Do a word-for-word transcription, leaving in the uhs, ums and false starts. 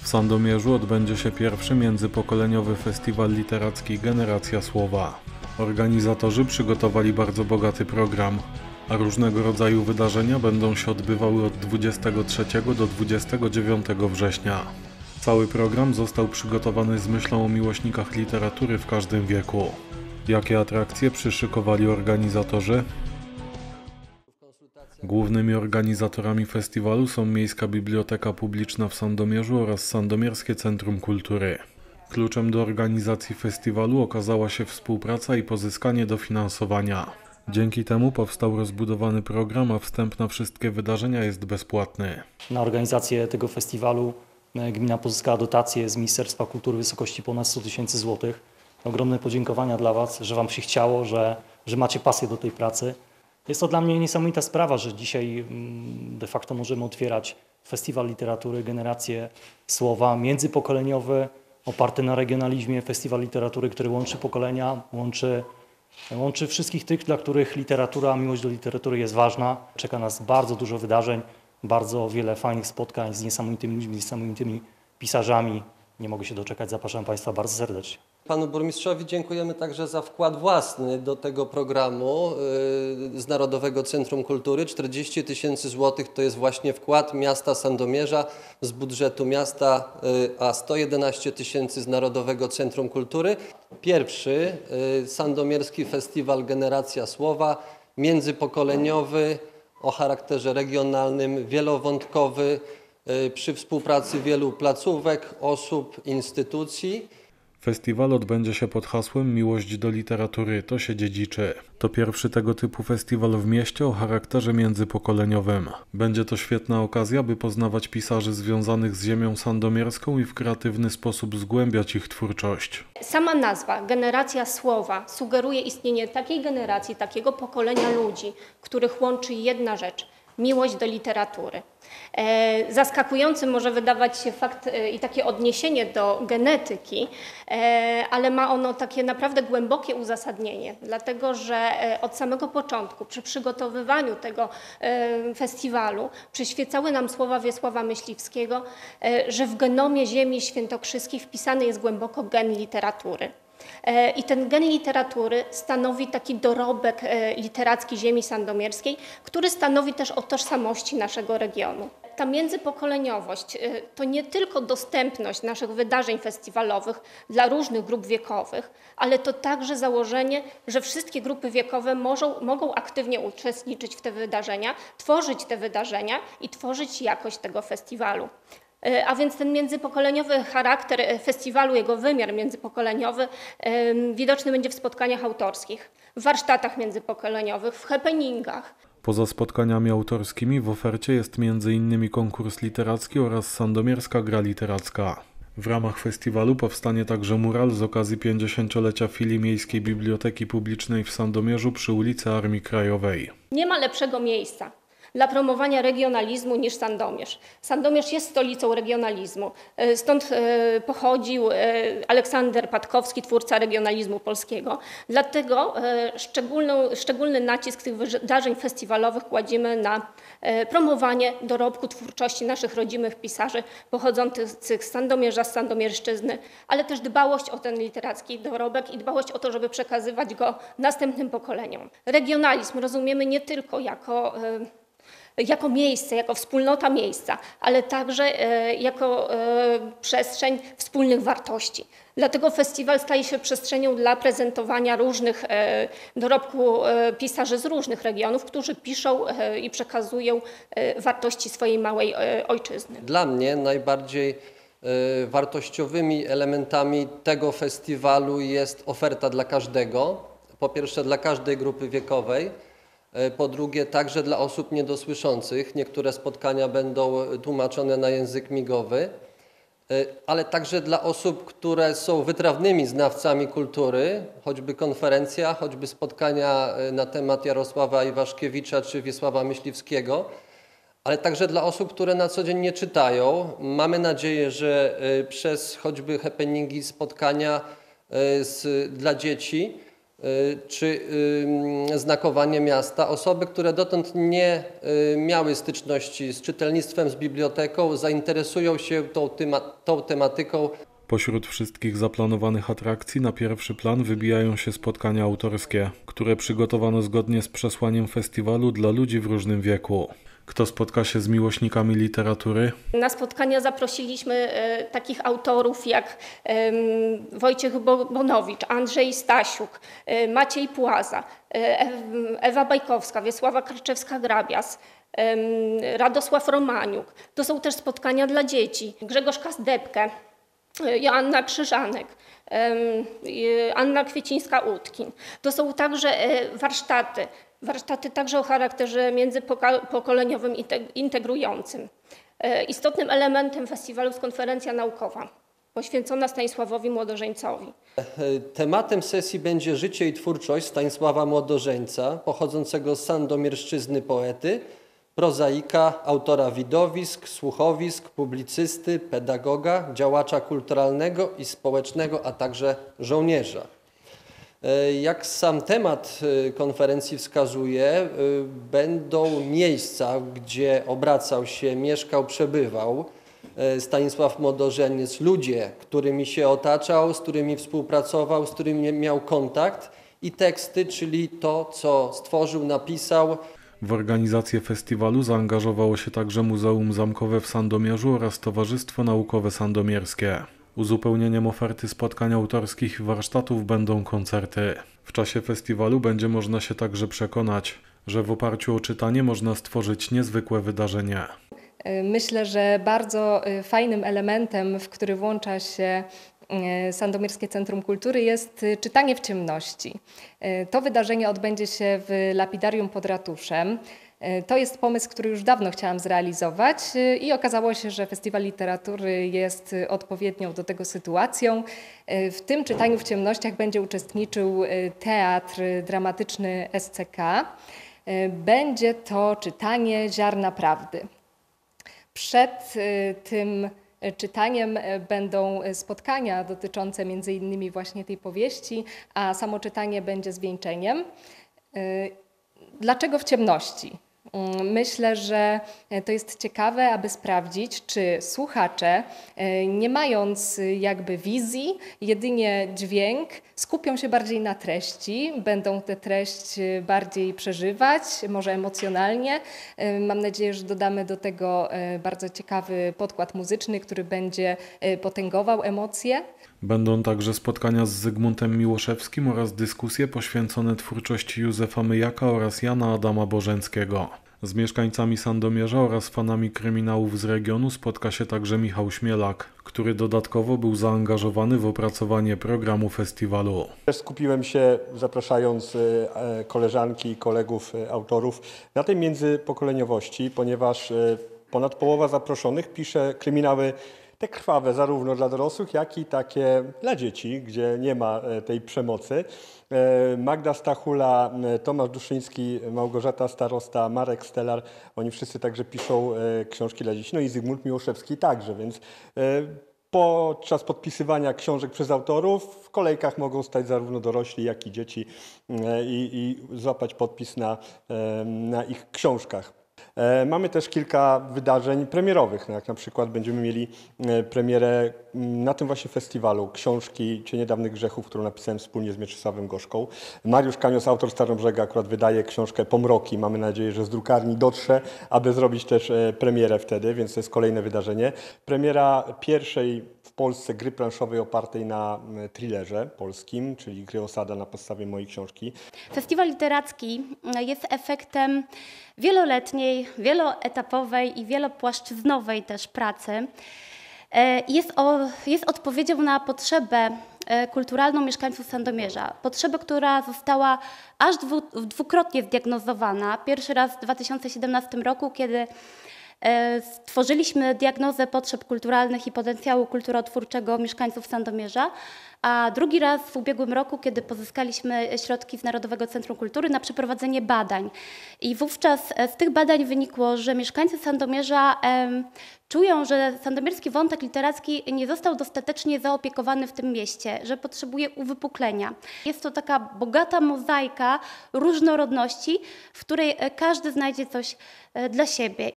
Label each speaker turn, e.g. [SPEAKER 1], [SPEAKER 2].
[SPEAKER 1] W Sandomierzu odbędzie się pierwszy międzypokoleniowy festiwal literacki Generacja Słowa. Organizatorzy przygotowali bardzo bogaty program, a różnego rodzaju wydarzenia będą się odbywały od dwudziestego trzeciego do dwudziestego dziewiątego września. Cały program został przygotowany z myślą o miłośnikach literatury w każdym wieku. Jakie atrakcje przyszykowali organizatorzy? Głównymi organizatorami festiwalu są Miejska Biblioteka Publiczna w Sandomierzu oraz Sandomierskie Centrum Kultury. Kluczem do organizacji festiwalu okazała się współpraca i pozyskanie dofinansowania. Dzięki temu powstał rozbudowany program, a wstęp na wszystkie wydarzenia jest bezpłatny.
[SPEAKER 2] Na organizację tego festiwalu gmina pozyskała dotację z Ministerstwa Kultury w wysokości ponad sto tysięcy złotych. Ogromne podziękowania dla Was, że Wam się chciało, że, że macie pasję do tej pracy. Jest to dla mnie niesamowita sprawa, że dzisiaj de facto możemy otwierać Festiwal Literatury, Generację Słowa, międzypokoleniowy, oparty na regionalizmie, festiwal literatury, który łączy pokolenia, łączy, łączy wszystkich tych, dla których literatura, miłość do literatury jest ważna. Czeka nas bardzo dużo wydarzeń, bardzo wiele fajnych spotkań z niesamowitymi ludźmi, z niesamowitymi pisarzami. Nie mogę się doczekać, zapraszam Państwa bardzo serdecznie.
[SPEAKER 3] Panu burmistrzowi dziękujemy także za wkład własny do tego programu z Narodowego Centrum Kultury. czterdzieści tysięcy złotych to jest właśnie wkład miasta Sandomierza z budżetu miasta, a sto jedenaście tysięcy z Narodowego Centrum Kultury. Pierwszy Sandomierski Festiwal Generacja Słowa, międzypokoleniowy, o charakterze regionalnym, wielowątkowy, przy współpracy wielu placówek, osób, instytucji.
[SPEAKER 1] Festiwal odbędzie się pod hasłem Miłość do literatury, to się dziedziczy. To pierwszy tego typu festiwal w mieście o charakterze międzypokoleniowym. Będzie to świetna okazja, by poznawać pisarzy związanych z ziemią sandomierską i w kreatywny sposób zgłębiać ich twórczość.
[SPEAKER 4] Sama nazwa, Generacja Słowa, sugeruje istnienie takiej generacji, takiego pokolenia ludzi, których łączy jedna rzecz – miłość do literatury. E, zaskakujący może wydawać się fakt e, i takie odniesienie do genetyki, e, ale ma ono takie naprawdę głębokie uzasadnienie, dlatego że e, od samego początku przy przygotowywaniu tego e, festiwalu przyświecały nam słowa Wiesława Myśliwskiego, e, że w genomie ziemi świętokrzyskiej wpisany jest głęboko gen literatury. I ten gen literatury stanowi taki dorobek literacki ziemi sandomierskiej, który stanowi też o tożsamości naszego regionu. Ta międzypokoleniowość to nie tylko dostępność naszych wydarzeń festiwalowych dla różnych grup wiekowych, ale to także założenie, że wszystkie grupy wiekowe mogą, mogą aktywnie uczestniczyć w te wydarzenia, tworzyć te wydarzenia i tworzyć jakość tego festiwalu. A więc ten międzypokoleniowy charakter festiwalu, jego wymiar międzypokoleniowy widoczny będzie w spotkaniach autorskich, w warsztatach międzypokoleniowych, w happeningach.
[SPEAKER 1] Poza spotkaniami autorskimi w ofercie jest między innymi konkurs literacki oraz sandomierska gra literacka. W ramach festiwalu powstanie także mural z okazji pięćdziesięciolecia filii Miejskiej Biblioteki Publicznej w Sandomierzu przy ulicy Armii Krajowej.
[SPEAKER 4] Nie ma lepszego miejsca dla promowania regionalizmu niż Sandomierz. Sandomierz jest stolicą regionalizmu. Stąd pochodził Aleksander Patkowski, twórca regionalizmu polskiego. Dlatego szczególną, szczególny nacisk tych wydarzeń festiwalowych kładziemy na promowanie dorobku twórczości naszych rodzimych pisarzy pochodzących z Sandomierza, z Sandomierszczyzny, ale też dbałość o ten literacki dorobek i dbałość o to, żeby przekazywać go następnym pokoleniom. Regionalizm rozumiemy nie tylko jako jako miejsce, jako wspólnota miejsca, ale także e, jako e, przestrzeń wspólnych wartości. Dlatego festiwal staje się przestrzenią dla prezentowania różnych e, dorobku e, pisarzy z różnych regionów, którzy piszą e, i przekazują e, wartości swojej małej e, ojczyzny.
[SPEAKER 3] Dla mnie najbardziej e, wartościowymi elementami tego festiwalu jest oferta dla każdego. Po pierwsze dla każdej grupy wiekowej. Po drugie, także dla osób niedosłyszących. Niektóre spotkania będą tłumaczone na język migowy, ale także dla osób, które są wytrawnymi znawcami kultury, choćby konferencja, choćby spotkania na temat Jarosława Iwaszkiewicza czy Wiesława Myśliwskiego, ale także dla osób, które na co dzień nie czytają. Mamy nadzieję, że przez choćby happeningi, spotkania z, dla dzieci czy znakowanie miasta. Osoby, które dotąd nie miały styczności z czytelnictwem, z biblioteką, zainteresują się tą, tema tą tematyką.
[SPEAKER 1] Pośród wszystkich zaplanowanych atrakcji na pierwszy plan wybijają się spotkania autorskie, które przygotowano zgodnie z przesłaniem festiwalu dla ludzi w różnym wieku. Kto spotka się z miłośnikami literatury?
[SPEAKER 4] Na spotkania zaprosiliśmy e, takich autorów jak e, Wojciech Bonowicz, Andrzej Stasiuk, e, Maciej Płaza, e, Ewa Bajkowska, Wiesława Karczewska-Grabias, e, Radosław Romaniuk. To są też spotkania dla dzieci. Grzegorz Kazdebkę, e, Joanna Krzyżanek, e, Anna Kwiecińska-Utkin. To są także e, warsztaty. Warsztaty także o charakterze międzypokoleniowym i integrującym. Istotnym elementem festiwalu jest konferencja naukowa poświęcona Stanisławowi Młodożeńcowi.
[SPEAKER 3] Tematem sesji będzie życie i twórczość Stanisława Młodożeńca, pochodzącego z sandomierszczyzny poety, prozaika, autora widowisk, słuchowisk, publicysty, pedagoga, działacza kulturalnego i społecznego, a także żołnierza. Jak sam temat konferencji wskazuje, będą miejsca, gdzie obracał się, mieszkał, przebywał Stanisław Młodożeniec, ludzie, którymi się otaczał, z którymi współpracował, z którymi miał kontakt, i teksty, czyli to, co stworzył, napisał.
[SPEAKER 1] W organizację festiwalu zaangażowało się także Muzeum Zamkowe w Sandomierzu oraz Towarzystwo Naukowe Sandomierskie. Uzupełnieniem oferty spotkań autorskich i warsztatów będą koncerty. W czasie festiwalu będzie można się także przekonać, że w oparciu o czytanie można stworzyć niezwykłe wydarzenie.
[SPEAKER 5] Myślę, że bardzo fajnym elementem, w który włącza się Sandomierskie Centrum Kultury, jest czytanie w ciemności. To wydarzenie odbędzie się w Lapidarium pod ratuszem. To jest pomysł, który już dawno chciałam zrealizować i okazało się, że Festiwal Literatury jest odpowiednią do tego sytuacją. W tym czytaniu w ciemnościach będzie uczestniczył Teatr Dramatyczny S C K. Będzie to czytanie Ziarna Prawdy. Przed tym czytaniem będą spotkania dotyczące między innymi właśnie tej powieści, a samo czytanie będzie zwieńczeniem. Dlaczego w ciemności? Myślę, że to jest ciekawe, aby sprawdzić, czy słuchacze, nie mając jakby wizji, jedynie dźwięk, skupią się bardziej na treści, będą tę treść bardziej przeżywać, może emocjonalnie. Mam nadzieję, że dodamy do tego bardzo ciekawy podkład muzyczny, który będzie potęgował emocje.
[SPEAKER 1] Będą także spotkania z Zygmuntem Miłoszewskim oraz dyskusje poświęcone twórczości Józefa Myjaka oraz Jana Adama Bożenckiego. Z mieszkańcami Sandomierza oraz fanami kryminałów z regionu spotka się także Michał Śmielak, który dodatkowo był zaangażowany w opracowanie programu festiwalu.
[SPEAKER 6] Też skupiłem się, zapraszając koleżanki i kolegów autorów, na tej międzypokoleniowości, ponieważ ponad połowa zaproszonych pisze kryminały te krwawe zarówno dla dorosłych, jak i takie dla dzieci, gdzie nie ma tej przemocy. Magda Stachula, Tomasz Duszyński, Małgorzata Starosta, Marek Stelar, oni wszyscy także piszą książki dla dzieci. No i Zygmunt Miłoszewski także, więc podczas podpisywania książek przez autorów w kolejkach mogą stać zarówno dorośli, jak i dzieci i, i złapać podpis na, na ich książkach. Mamy też kilka wydarzeń premierowych, jak na przykład będziemy mieli premierę na tym właśnie festiwalu książki Cienie dawnych grzechów, którą napisałem wspólnie z Mieczysławem Gorzką. Mariusz Kanios, autor Starobrzega, akurat wydaje książkę Pomroki. Mamy nadzieję, że z drukarni dotrze, aby zrobić też premierę wtedy, więc to jest kolejne wydarzenie. Premiera pierwszej w Polsce gry planszowej opartej na thrillerze polskim, czyli gry Osada na podstawie mojej książki.
[SPEAKER 7] Festiwal literacki jest efektem wieloletniej, wieloetapowej i wielopłaszczyznowej też pracy. Jest, o, jest odpowiedzią na potrzebę kulturalną mieszkańców Sandomierza. Potrzebę, która została aż dwu, dwukrotnie zdiagnozowana. Pierwszy raz w dwa tysiące siedemnastym roku, kiedy Stworzyliśmy diagnozę potrzeb kulturalnych i potencjału kulturotwórczego mieszkańców Sandomierza, a drugi raz w ubiegłym roku, kiedy pozyskaliśmy środki z Narodowego Centrum Kultury na przeprowadzenie badań. I wówczas z tych badań wynikło, że mieszkańcy Sandomierza em, czują, że sandomierski wątek literacki nie został dostatecznie zaopiekowany w tym mieście, że potrzebuje uwypuklenia. Jest to taka bogata mozaika różnorodności, w której każdy znajdzie coś dla siebie.